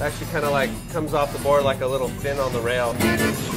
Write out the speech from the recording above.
actually kind of like comes off the board like a little fin on the rail.